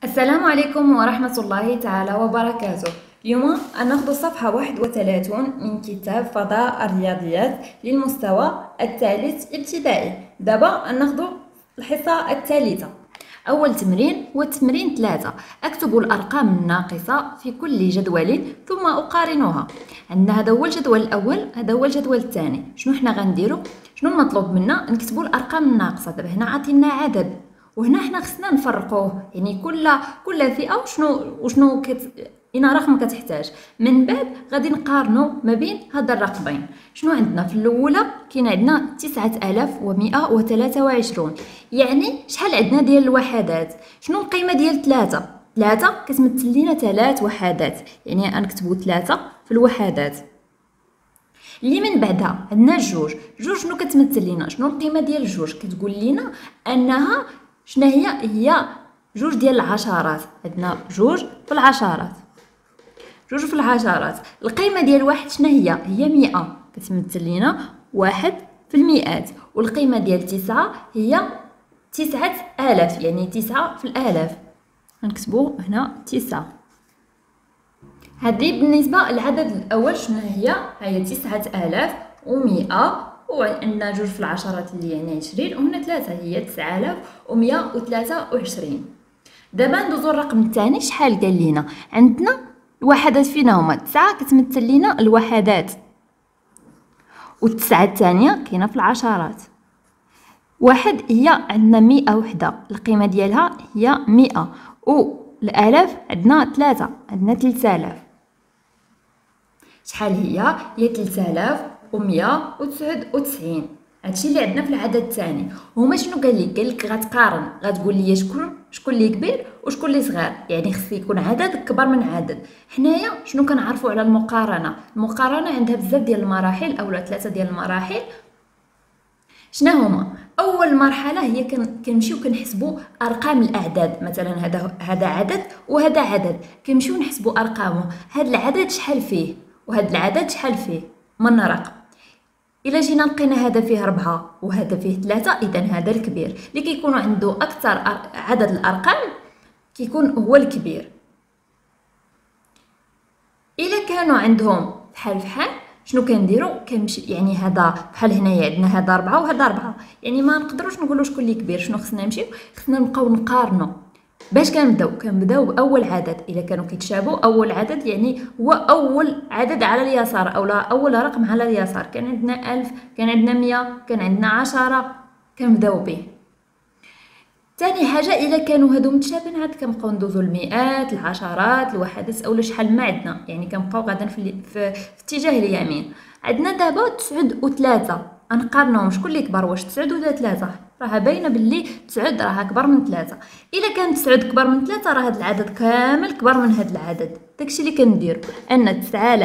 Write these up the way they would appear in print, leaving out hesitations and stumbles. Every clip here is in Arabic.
السلام عليكم ورحمة الله تعالى وبركاته. اليوم ناخذ صفحة 31 من كتاب فضاء الرياضيات للمستوى الثالث ابتدائي. دابا ناخذ الحصة الثالثة. أول تمرين هو تمرين 3. أكتب الأرقام الناقصة في كل جدول ثم أقارنها. عندنا هذا هو الجدول الأول، هذا هو الجدول الثاني. شنو حنا غنديرو؟ شنو المطلوب منا؟ نكتبوا الأرقام الناقصة. دابا هنا عطينا عدد، وهنا حنا خصنا نفرقوه، يعني كل فئه وشنو إن رقم كتحتاج. من بعد غادي نقارنوا ما بين هاد الرقمين. شنو عندنا في الاولى؟ كاين عندنا 9123، يعني شحال عندنا ديال الوحدات؟ شنو القيمه ديال 3 كتمثل لينا 3 وحدات، يعني غنكتبوا 3 في الوحدات. اللي من بعدها عندنا جوج شنو كتمثل لينا؟ شنو القيمه ديال جوج؟ كتقول لينا انها شنو هي جوج ديال العشرات. عندنا جوج في العشرات. القيمه ديال واحد شنو هي 100، كتمثل لينا واحد في المئات. والقيمه ديال 9 هي 9000، يعني 9 في الآلاف. غنكتبوا هنا 9. هذه بالنسبه للعدد الاول. شنو هي 9100، وعندنا جوج في العشرات اللي يعني 20، وهنا 3 هي 9123. دابا ندوزو الرقم الثاني. شحال قال لينا؟ عندنا الوحدات فينا هما 9 كتمثل لينا الوحدات، والتسعة الثانيه كاينه في العشرات. واحد هي عندنا 100 وحده، القيمه ديالها هي 100. والالاف عندنا 3، عندنا 3000. شحال هي 3199. هادشي اللي عندنا في العدد الثاني. وهما شنو قال لك غتقارن، غتقول لي شكون اللي كبير وشكون اللي صغير، يعني خص يكون عدد كبر من عدد. حنايا شنو كنعرفوا على المقارنه عندها بزاف ديال المراحل، اولا 3 ديال المراحل. شنو هما؟ اول مرحله هي كنمشيو كنحسبوا ارقام الاعداد. مثلا هذا عدد وهذا عدد، كنمشيو نحسبوا ارقامه. هذا العدد شحال فيه وهذا العدد شحال فيه من رقم. الا جينا لقينا هذا فيه 4 وهذا فيه 3، اذا هذا الكبير. اللي كيكون عنده اكثر عدد الارقام كيكون هو الكبير. الا كانوا عندهم بحال شنو كنديروا؟ كنمشي يعني هذا بحال هنايا عندنا هذا 4 وهذا 4، يعني ما نقدروش نقولوا شكون اللي كبير. شنو خصنا نمشيو؟ خصنا نبقاو نقارنوا. باش كنبداو باول عدد. الا كانوا كيتشابهوا، اول عدد يعني هو اول عدد على اليسار، اولا اول رقم على اليسار. كان عندنا 1000، كان عندنا 100، كان عندنا 10، كنبداو به. ثاني حاجه، الا كانوا هادو متشابهين عاد كنبقاو ندوزو المئات، العشرات، الوحدات، اولا شحال ما عندنا، يعني كنبقاو غادا في اتجاه اليمين. عندنا دابا 9 و3، غنقارنوهم. شكون اللي كبر؟ واش 9 ولا 3؟ راه باينه باللي 9 راها كبر من 3. الا كان 9 كبر من 3، راه هذا العدد كامل كبر من هذا العدد. داكشي اللي كنديرو ان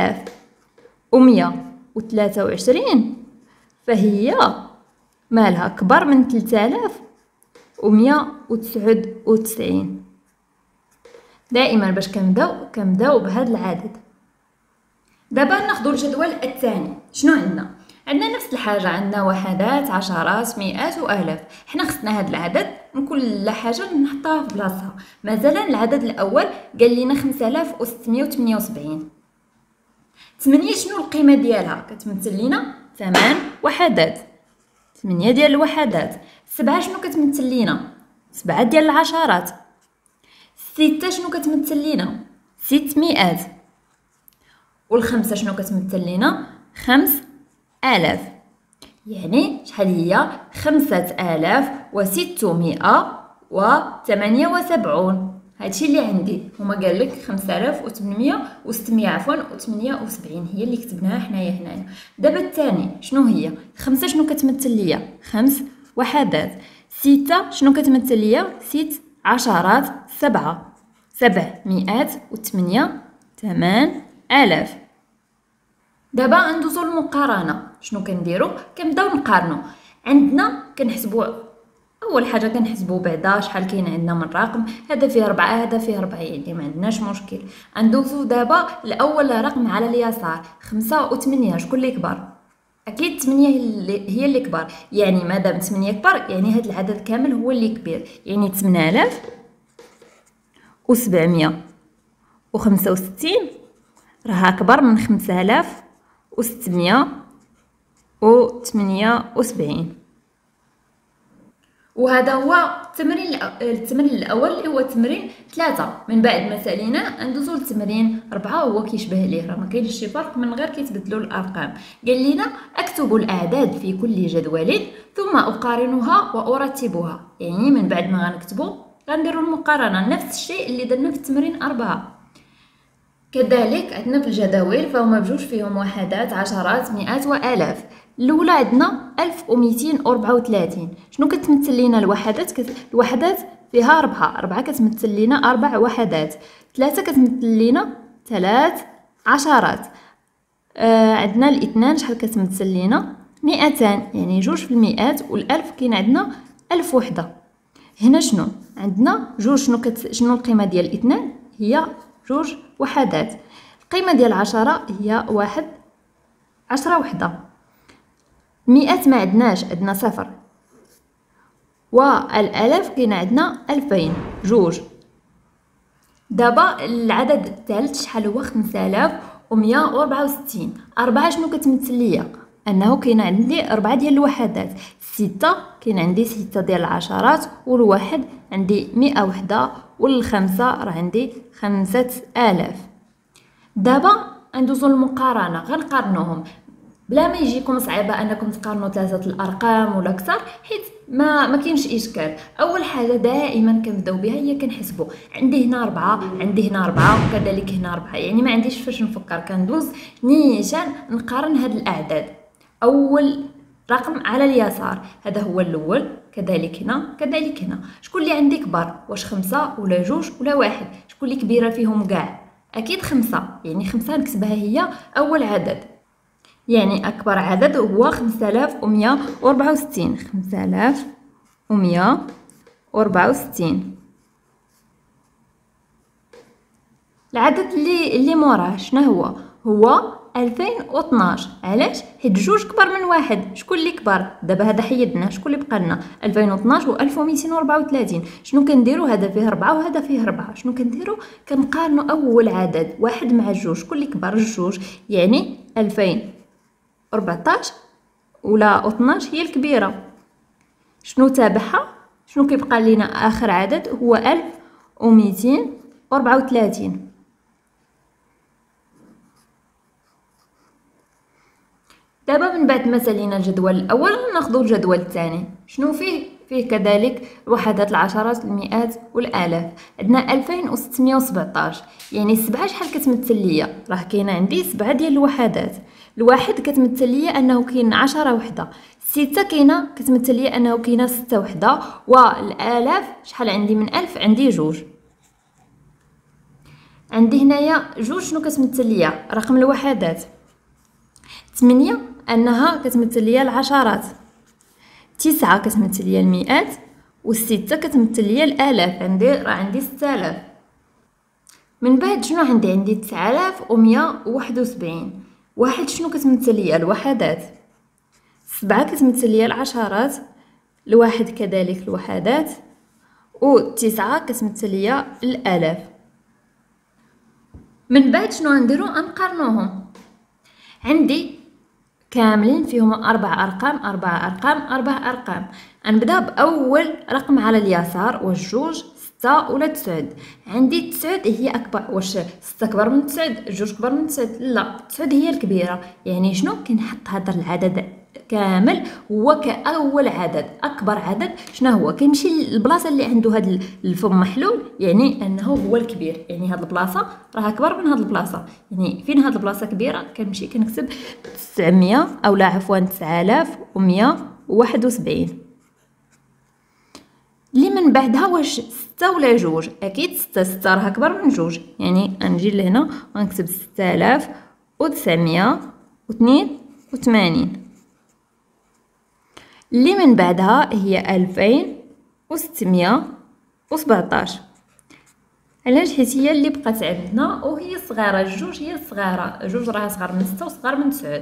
9123 فهي مالها كبر من 3199. دائما باش كنبداو بهذا العدد. دابا ناخذ الجدول الثاني. شنو عندنا نفس الحاجه، عندنا وحدات، عشرات، مئات والاف. حنا خصنا هذا العدد من كل حاجه نحطها في بلاصتها. مثلا العدد الاول قال لنا 5678. 8 شنو القيمه ديالها؟ كتمثل لنا 8 وحدات، 8 ديال الوحدات. 7 شنو كتمثل لنا؟ 7 ديال العشرات. 6 شنو كتمثل لنا؟ 600. والخمسة شنو كتمثل لنا؟ 5000. يعني شحال هي 5678. هادشي اللي عندي. هما قال لك 5800 عفوا و78 هي اللي كتبناها حنايا. دابا الثاني شنو هي؟ 5 شنو كتمثل ليا؟ 5 وحدات. 6 شنو كتمثل ليا؟ 6 عشرات. 708 8000. دابا ندوزو المقارنه. شنو كنديرو؟ كنبداو نقارنوا. عندنا كنحسبوا اول حاجه كنحسبوا بعدا شحال كاين عندنا من رقم. هذا فيه 4، هذا فيه 4، يعني ما عندناش مشكل. ندوزو دابا الاول رقم على اليسار 5 و8. شكون اللي كبر؟ اكيد 8 هي اللي كبر، يعني مادام 8 كبر يعني هذا العدد كامل هو اللي كبير، يعني 8000 5765 راه أكبر من 5678. وهذا هو التمرين الاول اللي هو تمرين 3. من بعد ما سالينا ندوزو للتمرين 4 هو كيشبه ليه، راه ما كاينش شي فرق من غير كيتبدلوا الارقام. قال لنا اكتبوا الاعداد في كل جدول ثم اقارنها وارتبها. يعني من بعد ما غنكتبوا غنديروا المقارنه، نفس الشيء اللي درنا في التمرين 4. كذلك عندنا في الجداول فهما بجوج فيهم وحدات، عشرات، مئات والاف. الاولى عندنا 1234. شنو كتمثل لينا الوحدات؟ الوحدات فيها 4 كتمثل لينا 4 وحدات. 3 كتمثل لينا 3 عشرات. عندنا الاثنان شحال كتمثل لينا؟ 200، يعني جوج في المئات. والالف كاين عندنا 1000 وحده. هنا شنو عندنا؟ جوج. شنو القيمه ديال الاثنان؟ هي جوج وحدات. القيمه ديال 10 هي 10 وحده. 100 ما عندناش، عندنا 0. والآلاف كاين عندنا 2000 جوج. دابا العدد الثالث شحال هو؟ 5164. 4 شنو كتمثل ليا؟ انه كاين عندي 4 ديال الوحدات. 6 كاين عندي 6 ديال العشرات، والواحد عندي 100 وحده، والخمسة راه عندي 5000. دابا ندوزو للمقارنه، غنقارنوهم بلا ما يجيكم صعيبه انكم تقارنوا 3 الارقام ولا اكثر، حيت ما كاينش اشكال. اول حاجه دائما كنبداو بها هي كنحسبوا. عندي هنا 4، عندي هنا 4، وكذلك هنا 4، يعني ما عنديش فاش نفكر، كندوز نيشان نقارن هاد الاعداد. اول رقم على اليسار هذا هو الاول، كذلك هنا كذلك هنا. شكون اللي عندي كبر؟ واش 5 ولا 2 ولا 1؟ شكون اللي كبيره فيهم كاع؟ اكيد 5، يعني 5 نكتبها هي اول عدد. يعني أكبر عدد هو 5164. 5164. العدد اللي موراه شنو هو؟ هو 2012. علاش؟ حيت جوج كبر من واحد. شكون اللي كبر؟ دابا هذا حيدنا، شكون اللي بقى لنا؟ 2012 و 1234. شنو كنديرو؟ هذا فيه 4 وهذا فيه 4. شنو كنديرو؟ كنقارنوا اول عدد واحد مع جوج. شكون اللي كبر؟ جوج، يعني 2014 ولا 12 هي الكبيره. شنو تابعها؟ شنو كيبقى لينا اخر عدد؟ هو 1234. دابا من بعد ما سالينا الجدول الاول ناخذوا الجدول الثاني. شنو فيه؟ فيه كذلك الوحدات، العشرات، المئات والالاف. عندنا 2617. يعني 7 شحال كتمثل ليا؟ راه كاينه عندي 7 ديال الوحدات. الواحد كتمثل ليا انه كاين 10 وحده. 6 كاينه كتمثل ليا انه كاينه 6 وحده. والالاف شحال عندي من 1000؟ عندي جوج. عندي هنايا جوج. شنو كتمثل ليا؟ رقم الوحدات. 8 انها كتمثل ليا العشرات. 9 كتمثل ليا المئات. و6 كتمثل ليا الالاف. راه عندي 6000. من بعد شنو عندي؟ عندي 9171. واحد شنو كتمثل ليا؟ الوحدات. 7 كتمثل ليا العشرات. الواحد كذلك الوحدات. و9 كتمثل ليا الالاف. من بعد شنو غنديرو؟ نقارنوهم. عندي كاملين فيهم 4 أرقام 4 أرقام 4 أرقام. غنبدا بأول رقم على اليسار، واش جوج 6 ولا 9؟ عندي 9 هي أكبر. واش 6 كبر من 9؟ جوج كبر من 9؟ لا، 9 هي الكبيرة. يعني شنو؟ كنحط هذا العدد كامل هو كأول عدد، أكبر عدد. شنو هو؟ كنمشي للبلاصة اللي عنده هذا الفم محلول، يعني أنه هو الكبير. يعني هذه البلاصة راه أكبر من هذه البلاصة. يعني فين هذه البلاصة كبيرة؟ كنمشي كنكتب 900 أو لا عفوا 9171. اللي من بعدها واش 6 ولا جوج؟ أكيد 6. 6 راه أكبر من جوج، يعني نجي لهنا ونكتب 6982. اللي من بعدها هي 2617. علاش؟ حيت هي اللي بقات عندنا وهي صغيره. الجوج هي صغيره، جوج راها صغار من 6 وصغار من 9.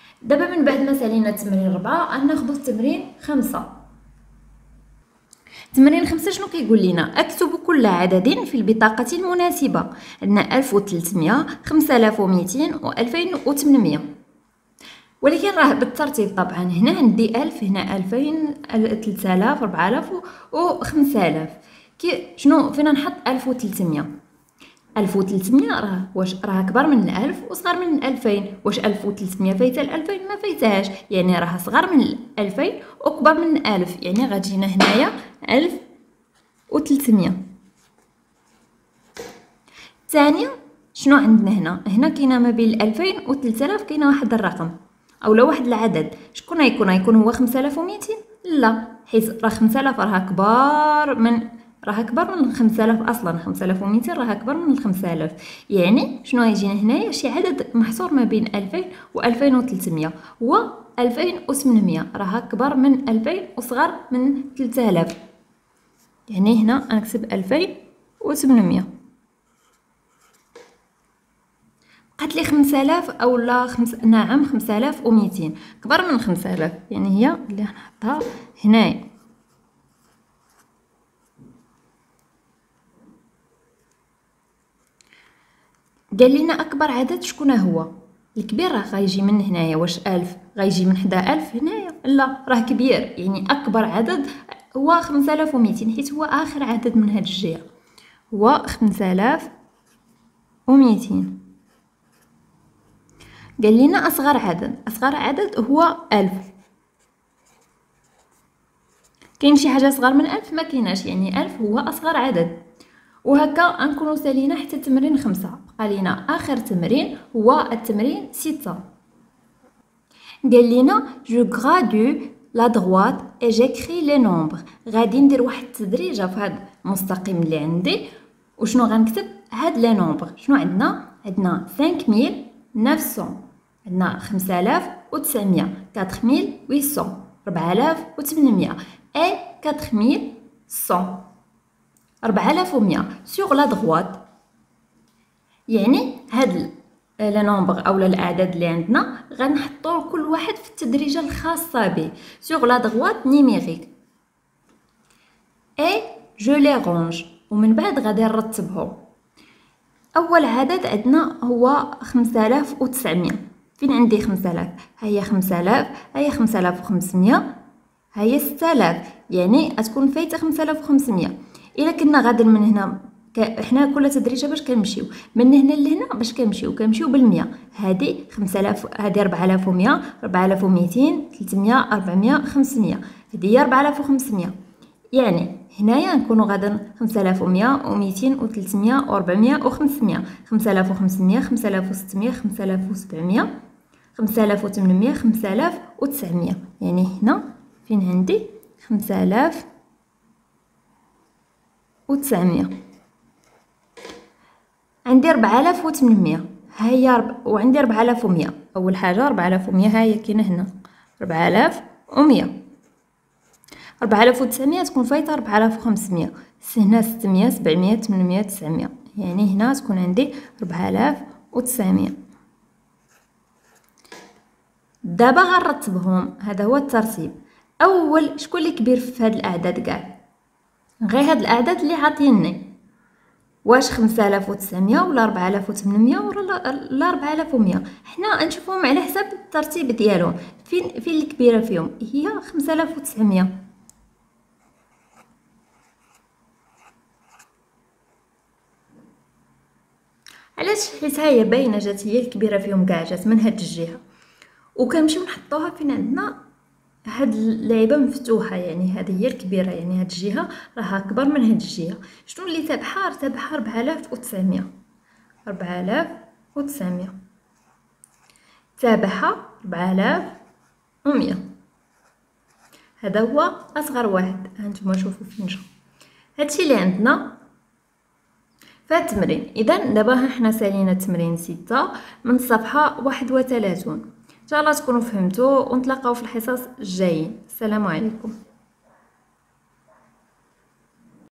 دابا من بعد ما سالينا التمرين 4 غناخذوا التمرين 5. تمرين 5 شنو كيقول لنا؟ اكتب كل عدد في البطاقة المناسبة. عندنا 1300 5200 و 2800، ولكن راه بالترتيب طبعا. هنا عندي 1000، هنا 2000 3000 4000 و 5000. شنو فينا نحط 1300؟ 1300 راه واش راه اكبر من 1000 وصغر من 2000. واش 1300 فايته 2000؟ ما فايتهاش، يعني راه صغر من 2000 واكبر من 1000، يعني غتجينا هنايا 1300. الثانيه شنو عندنا هنا كاينه ما بين 2000 و 3000 كاينه واحد الرقم اولا واحد العدد. شكون يكون هو 5200؟ لا، حيت راه 5000 راه اكبر من 5000 اصلا. 5200 راه اكبر من 5000، يعني شنو يجينا هنايا؟ شي عدد محصور ما بين 2000 و 2300 و 2800 راه اكبر من 2000 وصغر من 3000، يعني هنا نكتب 2800. بقات لي 5000 اولا نعم 5200 كبر من 5000، يعني هي اللي غنحطها هنايا. قال لنا اكبر عدد شكون هو؟ الكبير راه غيجي من هنايا. واش 1000 غيجي من حدا 1000 هنايا؟ لا، راه كبير، يعني اكبر عدد هو 5200 حيت هو اخر عدد من هاد الجهه، هو 5200. قال لنا اصغر عدد هو 1000. كاين شي حاجه صغر من 1000؟ ما كايناش، يعني 1000 هو اصغر عدد. وهكا نكونوا سالينا حتى تمرين 5. بقى لينا اخر تمرين هو التمرين 6. قال لنا جو غادو لا droite et j'écris les nombres. غادي ندير واحد التدريجه في هذا المستقيم اللي عندي، وشنو غنكتب؟ هاد لي نومبر. شنو عندنا 5900، عندنا 5900 4800 4800 et 4100 4100 sur la droite. يعني هاد لي نومبر اولا الاعداد اللي عندنا غنحطو كل واحد في التدريجه الخاصه به sur la droite numérique et je les range. ومن بعد غادي نرتبهم. اول عدد عندنا هو 5900. فين عندي 5000؟ ها هي 5000، ها هي 5500، ها هي 6000، يعني غتكون فايته 5500. الا كنا غادي من هنا حنا كل تدريجه باش كنمشيو من هنا لهنا باش كنمشيو بالمية. هذه 5000، هذه 4100 4200 300 400 500، هذه هي 4500. يعني هنايا نكونوا غادا 5100 و200 و300 و400 و500 5500 5600 5700 5800 5900. يعني هنا فين عندي 5900. عندي 4800، ها هي وعندي 4100. اول حاجه 4100 ها هي كاينه هنا 4100. 4900 تكون فايته 4500، هنا 600 700 800 900، يعني هنا تكون عندي 4900. دابا غنرتبهم. هذا هو الترتيب. اول شكون اللي كبير في هاد الاعداد كاع؟ غير هاد الاعداد اللي عاطيني. واش 5900 ولا 4800 ولا 4100؟ حنا نشوفوهم على حسب الترتيب ديالهم. فين الكبيره فيهم؟ هي 5900. علاش؟ حيت ها هي باينه جات هي الكبيره فيهم كاع، جات من هاد الجهه. وكنمشيو نحطوها فين عندنا هاد اللعيبه مفتوحه، يعني هذه هي الكبيره، يعني هاد الجهه راها اكبر من هاد الجهه. شنو اللي تابعها؟ 4900 4900 تابعها 4100. هذا هو اصغر واحد. هانتوما شوفوا فين جا. هادشي اللي عندنا في التمرين. اذا دابا حنا سالينا تمرين 6 من الصفحه 31. ان شاء الله تكونوا فهمتوا، ونتلاقاو في الحصص الجايين. السلام عليكم.